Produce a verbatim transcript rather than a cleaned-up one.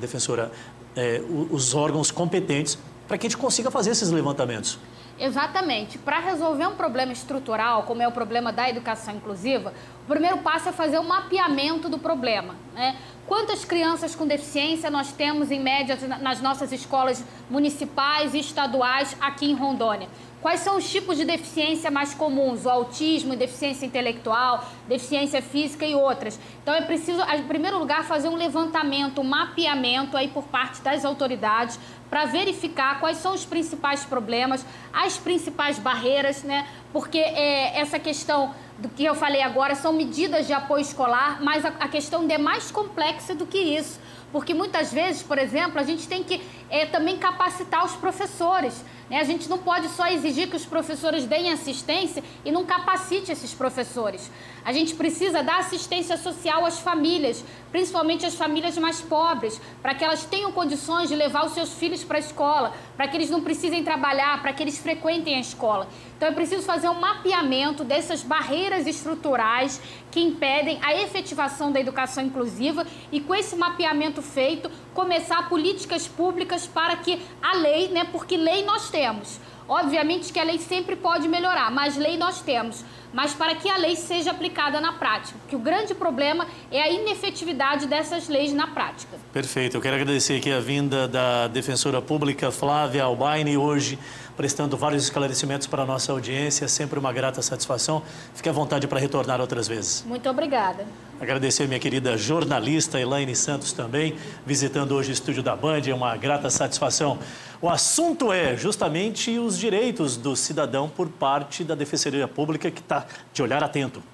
defensora, é, os órgãos competentes para que a gente consiga fazer esses levantamentos. Exatamente. Para resolver um problema estrutural, como é o problema da educação inclusiva, o primeiro passo é fazer o mapeamento do problema, né? Quantas crianças com deficiência nós temos, em média, nas nossas escolas municipais e estaduais aqui em Rondônia? Quais são os tipos de deficiência mais comuns? O autismo, deficiência intelectual, deficiência física e outras. Então, é preciso, em primeiro lugar, fazer um levantamento, um mapeamento aí por parte das autoridades para verificar quais são os principais problemas, as principais barreiras, né? Porque é, essa questão do que eu falei agora são medidas de apoio escolar, mas a, a questão é mais complexa do que isso. Porque muitas vezes, por exemplo, a gente tem que é, também capacitar os professores, né? A gente não pode só exigir que os professores deem assistência e não capacite esses professores. A gente precisa dar assistência social às famílias, principalmente às famílias mais pobres, para que elas tenham condições de levar os seus filhos para a escola, para que eles não precisem trabalhar, para que eles frequentem a escola. Então é preciso fazer um mapeamento dessas barreiras estruturais que impedem a efetivação da educação inclusiva e, com esse mapeamento feito, começar políticas públicas para que a lei, né, porque lei nós temos. Obviamente que a lei sempre pode melhorar, mas lei nós temos. Mas para que a lei seja aplicada na prática, que o grande problema é a inefetividade dessas leis na prática. Perfeito. Eu quero agradecer aqui a vinda da defensora pública Flávia Albaine, hoje prestando vários esclarecimentos para a nossa audiência. Sempre uma grata satisfação. Fique à vontade para retornar outras vezes. Muito obrigada. Agradecer a minha querida jornalista Elaine Santos também, visitando hoje o estúdio da Band. É uma grata satisfação. O assunto é justamente os direitos do cidadão por parte da Defensoria Pública, que está de olhar atento.